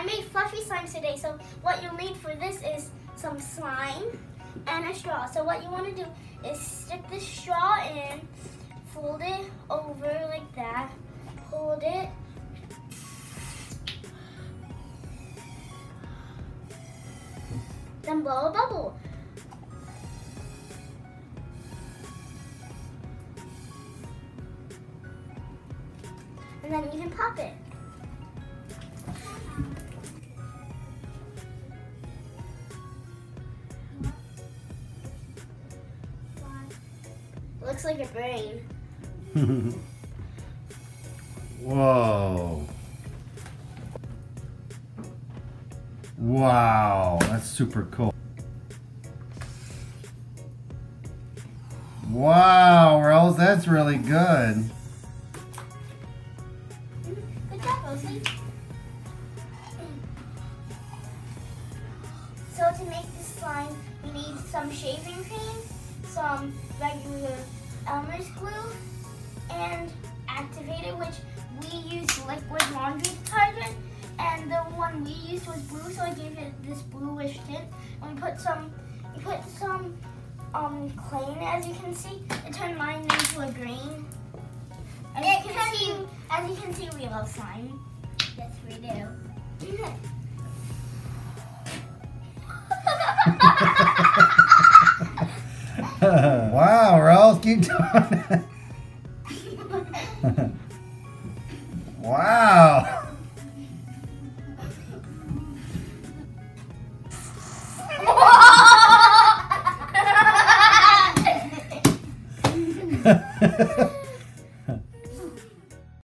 made fluffy slimes today, so what you'll need for this is some slime and a straw. So what you want to do is stick the straw in, fold it over like that, hold it, then blow a bubble. And then you can pop it. Looks like a brain. Whoa. Wow, that's super cool. Wow, Rose, that's really good. Good job, Rosie. So to make this slime, we need some shaving cream, some regular Elmer's glue, and activator, which we use liquid laundry detergent, and the one we used was blue, so I gave it this bluish tint. And we put some clay in it, as you can see. It turned mine into a green. As you can see, we love slime. Yes, we do. Wow, Rose, keep doing it. Wow.